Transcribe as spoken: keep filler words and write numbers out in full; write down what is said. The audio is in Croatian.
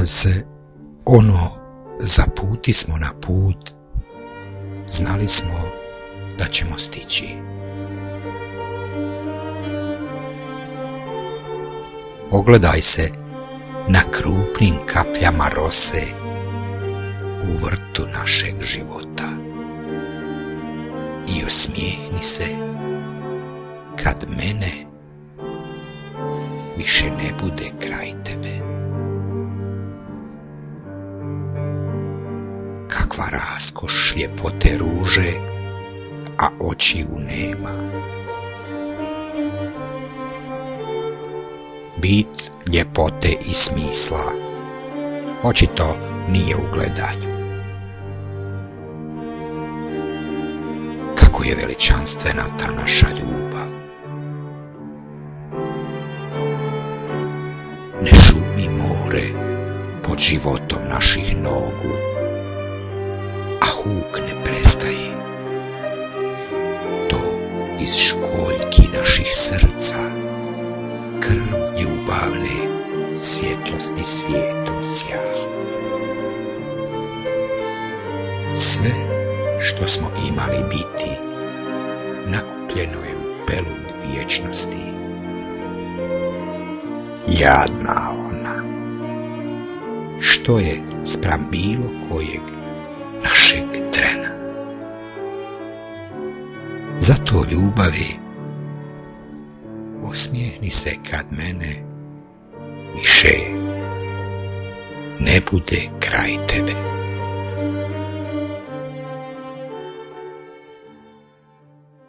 se ono zaputi smo na put, znali smo da ćemo stići. Ogledaj se na krupnim kapljama rose u vrtu našeg života i osmijehni se kad mene više ne bude kraj tebe. Kakva raskoš ljepote ruže, a očiju nema. Bit ljepote i smisla očito nije u gledanju. Kako je veličanstvena ta naša ljubav. Ne šumi more pod životom naših nogu, a huk ne prestaje. To iz školjki naših srca krv ljubavne svjetlosti svijetom sja. Sve što smo imali biti nakupljeno je u pelud vječnosti. Jadna ona, što je spram bilo kojeg našeg trena. Zato ljubavi, osmijehni se kad mene više ne bude kraj tebe.